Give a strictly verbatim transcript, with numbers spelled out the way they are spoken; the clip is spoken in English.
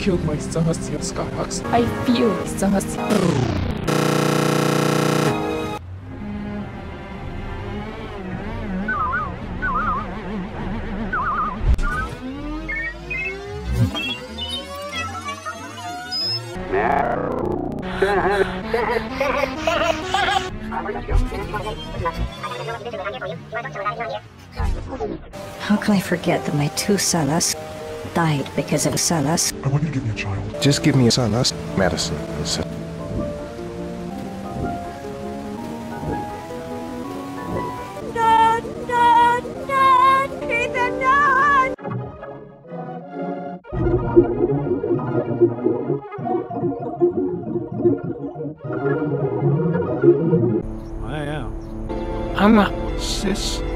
killed my SoS, you Skyhawks. I feel SoS. How can I forget that my two SoS died because of SoS? I want you to give me a child. Just give me a SoS medicine. No, no, no! Ethan, no! I am. I'm a sis.